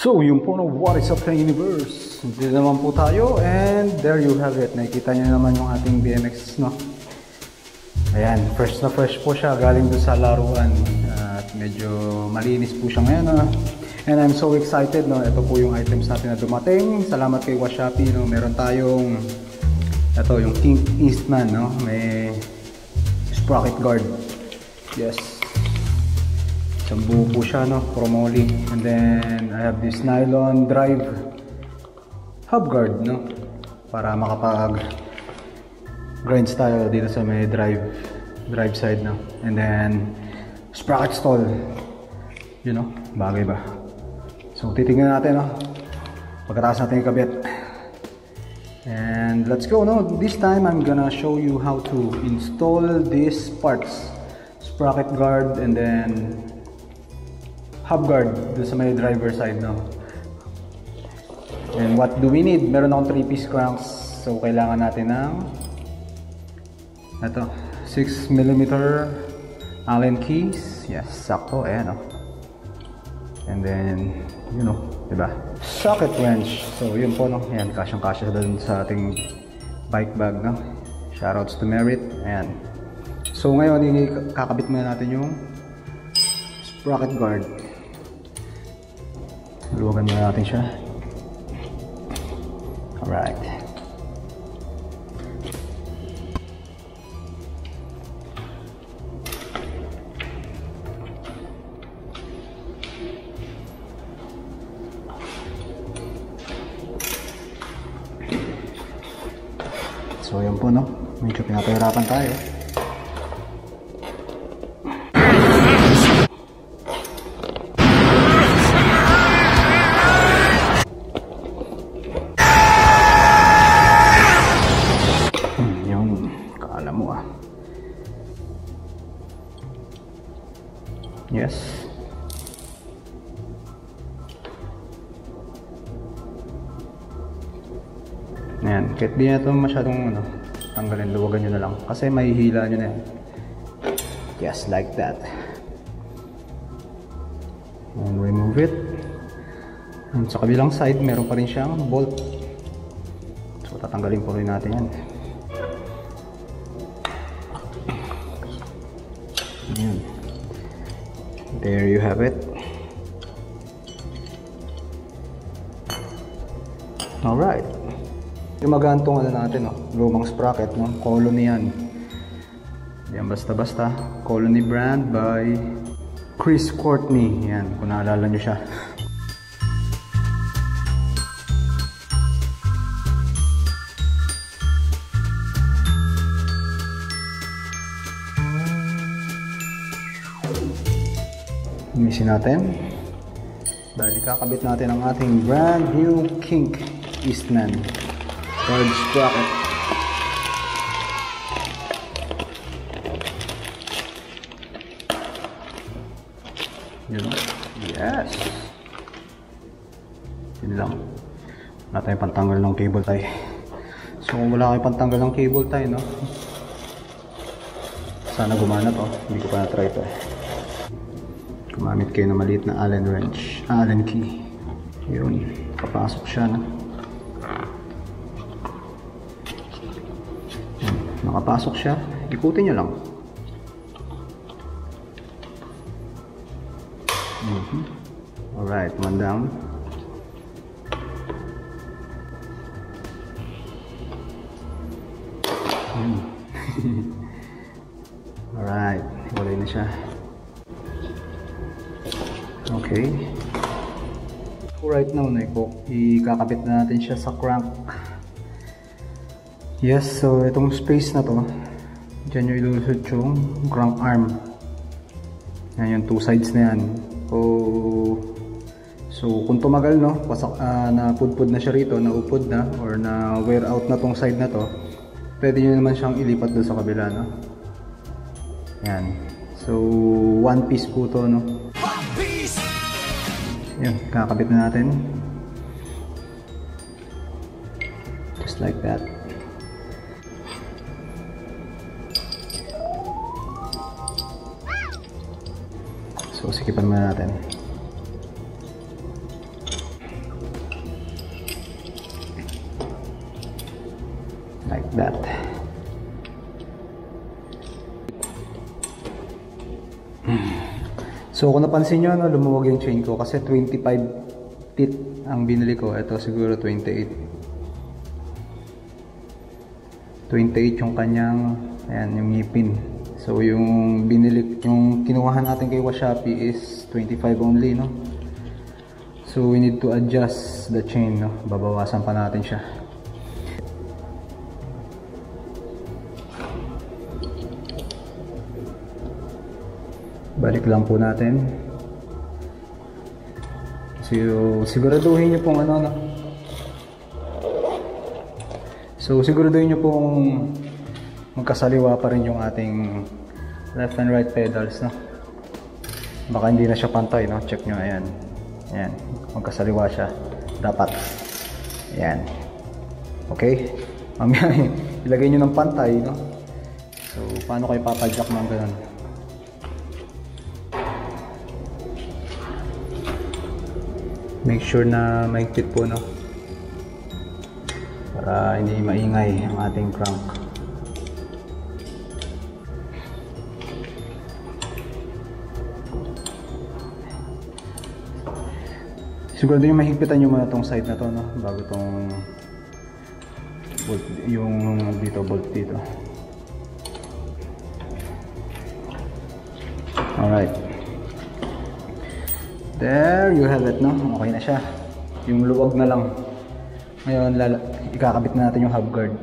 So yun po, no, what is up sa universe? Dito naman po tayo and there you have it. Nakikita nyo naman yung ating BMX, no? Ayan, fresh na fresh po siya galing doon sa laruan. At medyo malinis po siya ngayon, no? And I'm so excited, no? Ito po yung items natin na dumating. Salamat kay Washapi, no? Meron tayong ito, yung King Eastman, no? May sprocket guard. Yes. Isang buo po siya, no? Chromoly. And then I have this nylon drive hub guard, no? Para makapag grinds tayo dito sa may drive side, no? And then sprocket stall. You know, bagay ba? So titingnan natin, no? Pagkatapos natin ikabit. And let's go, no? This time I'm gonna show you how to install these parts. Sprocket guard and then hub guard doon sa may driver side, no? And what do we need? Meron akong 3-piece cranks. So kailangan natin ng ito, 6mm Allen keys. Yes, sakto. Ayan, no? And then, you know, diba? Socket wrench. So yun po, no? Ayan, kasyang-kasya doon sa ating bike bag, no? Shoutouts to Merit. Ayan. So ngayon, kakabit muna natin yung sprocket guard. Luwagan muna natin siya. Alright. So yun po, no? Medyo pinapahirapan tayo. Yes. Ayan, kahit di na ito masyadong tanggalin, luwagan nyo na lang kasi may hila nyo na yan. Just like that. And remove it. And sa kabilang side meron pa rin siyang bolt, so tatanggalin po rin natin yan. Ayan. There you have it. Alright. Gumagaan tong natin, no? Lumang sprocket, no? Colony yan. Yan, basta-basta. Colony brand by Chris Courtney. Yan, kung naalala nyo siya. Imisin natin. Dahil kakabit natin ang ating brand new King Eastman guard sprocket. Yun. Yes. Yun lang. Wala tayong pantanggal ng cable tie. So kung wala kayong pantanggal ng cable tie, no? Sana gumana to. Hindi ko pa na-try to. Gumamit kayo ng maliit na Allen wrench, Allen key. Yun, papasok siya, no? Yun, nakapasok siya, ikutin nyo lang. Alright, one down. Alright, hiwalay na siya. Okay. So right now, ikakabit na natin siya sa crank. Yes, so itong space na to, dyan yung ilusot yung crank arm. Yan yung two sides na yan. So kung tumagal, no, napudpud na siya rito, naupod na, or na wear out na tong side na to, pwede nyo naman siyang ilipat doon sa kabila, no? Yan. So one piece po to, no? Yan, kakabit na natin. Just like that. So, sikipan muna natin. So kung napansin nyo, no, lumuwag yung chain ko kasi 25 teeth ang binili ko. Ito siguro 28. 28 yung kanyang, ayan, yung ngipin. So yung binili, yung kinuha natin kay Shopee is 25 only, no? So we need to adjust the chain, no? Babawasan pa natin siya. Balik lang po natin. So siguraduhin nyo pong ano, no? So siguraduhin nyo pong magkasaliwa pa rin yung ating left and right pedals, no? Baka hindi na siya pantay, no? Check nyo, ayan. Ayan, magkasaliwa siya. Dapat. Ayan. Okay? Mamaya ilagay nyo ng pantay, no? So paano kayo papadjak ng ganun? Make sure na maigpit po, no? Para hindi maingay ang ating crank. Siguro din yung mahigpitan nyo muna tong side na to, no? Bago tong bolt, yung dito, bolt dito. Alright. There you have it, no? Okay na siya. Yung luwag na lang. Ngayon, ikakabit na natin yung hub guard.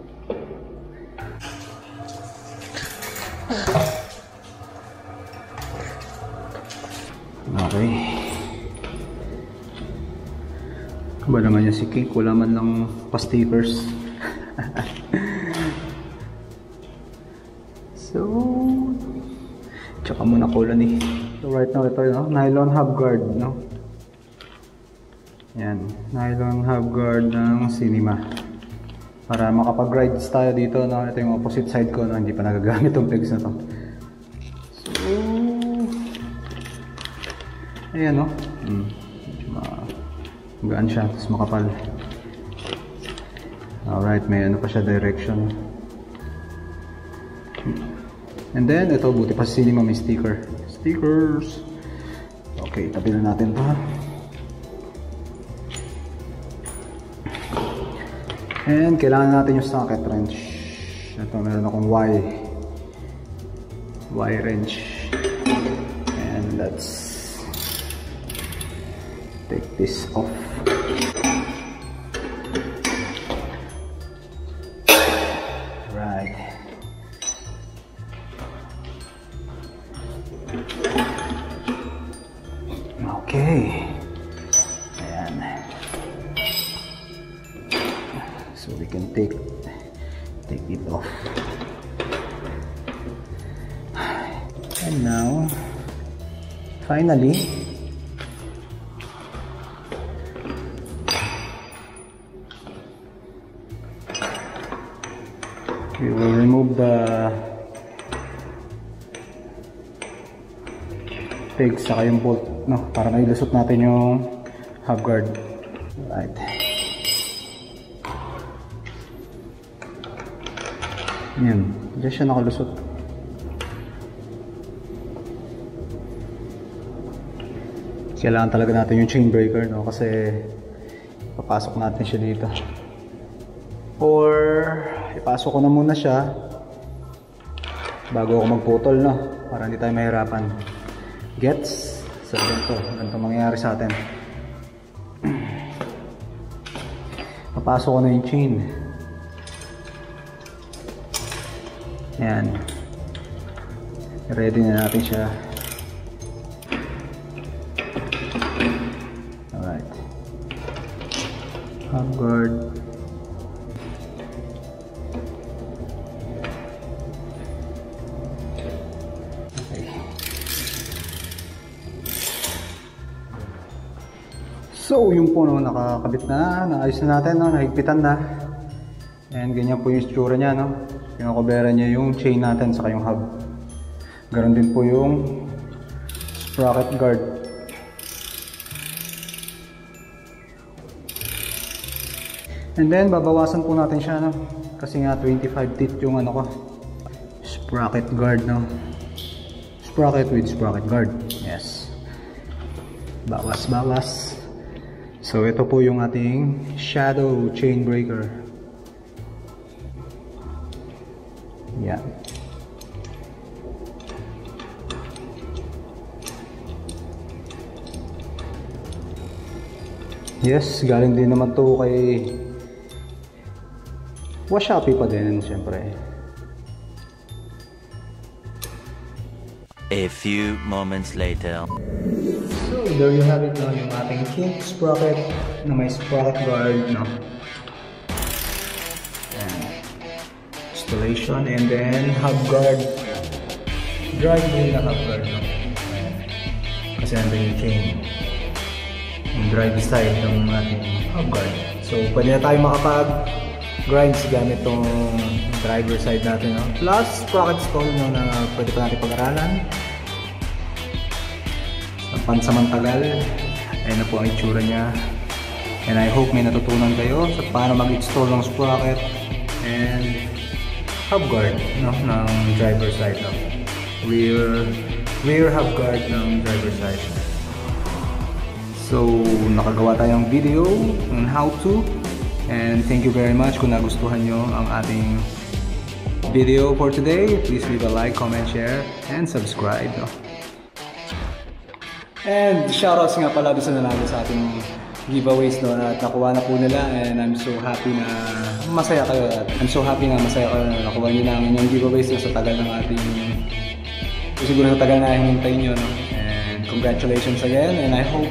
Okay. Ba naman yung si Cake? Wala man lang pa-stickers. So, tsaka muna kulan eh. So right now, ito, no? Nylon hub guard, no? Yan, nylon hub guard ng Cinema. Para makapag-rides tayo dito, no? Ito yung opposite side ko, no? Hindi pa nagagamit yung pegs na to. So, ayan, no? Gaan siya, tapos makapal. Alright, may ano pa siya, direction. And then, ito, buti pa si Cinema may sticker. Stickers! Okay, tabi na natin ito. And kailangan natin yung socket wrench. Ito, meron akong Y wrench. And let's take this off. Right. Okay. Ayan. So we can take it off. And now, finally, we will remove the pegs saka yung bolt, no, para mailusot natin yung hub guard. Right. Yan, diyan siya nakalusot. Kailangan talaga natin yung chain breaker, no, kasi papasok natin siya dito. Or ipasok ko na muna siya bago ako magputol, no, para hindi tayo mahirapan. Gets? So ganito mangyayari sa atin. Papasok ko na yung chain. Ayan. Ready na natin siya. Alright. Hub guard. So, yung po, no, nakakabit na, naayos na natin, no, nahigpitan na. And ganyan po yung itsura niya, no. Kinakobera niya yung chain natin saka yung hub. Ganon din po yung sprocket guard. And then, babawasan po natin siya, no. Kasi nga 25 teeth yung ano ko. Sprocket guard, no. Sprocket with sprocket guard. Yes. Bawas. So ito po yung ating shadow chain breaker. Yan. Yes, galing din naman to kay Shopee pa din, siyempre. A few moments later. So, there you have it na yung ating kink sprocket na may sprocket guard, no? And installation, and then hub guard. Drive din na hub guard, no? Kasi nandun yung chain. Yung drive side ng ating hub guard. So, pwede na tayo makapag-grinds gamit itong driver side natin, no? Plus, sprocket stall, no, na pwede pa natin pag-aralan. Pansamantagal. Ayun na po ang itsura niya. And I hope may natutunan kayo sa paano mag-install ng sprocket and hub guard, no, ng driver side, no? Rear hub guard ng driver side. So, nakagawa tayong video on how to, and thank you very much kung nagustuhan nyo ang ating video for today. Please leave a like, comment, share, and subscribe, no? And shoutouts nga pala doon sa nanalo sa ating giveaways, no, at nakuha na po nila, and I'm so happy na masaya kayo na nakuha nyo na ang inyong giveaways, no, sa tagal ng ating, siguro sa tagal na hinintay nyo, no? And congratulations again, and I hope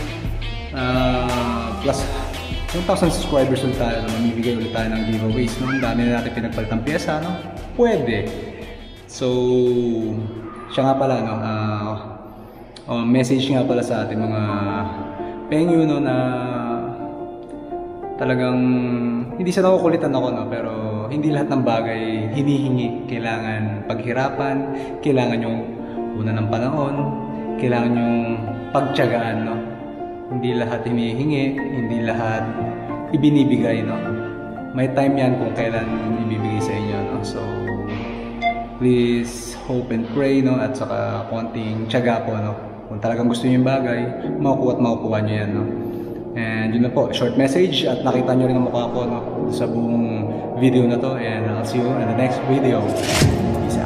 plus 1,000 subscribers ulit tayo, no? Mamibigay ulit tayo ng giveaways, no? Ang dami na natin pinagpalitang pyesa, no? Pwede. So, siya nga pala, no, message nga pala sa ating mga pengyo, no, na talagang hindi sa nakukulitan ako, no, pero hindi lahat ng bagay hinihingi. Kailangan paghirapan, kailangan yung una ng panahon, kailangan yung pagtiyagaan, no. Hindi lahat hinihingi, hindi lahat ibinibigay, no. May time yan kung kailan ibibigay sa inyo, no. So please hope and pray, no, at saka konting tiyaga po, no. Kung talagang gusto niyo yung bagay, makukuha nyo yan, no. And yun na po, short message, at nakita nyo rin ang mukha ko, no, sa buong video na to, and I'll see you in the next video. Peace out.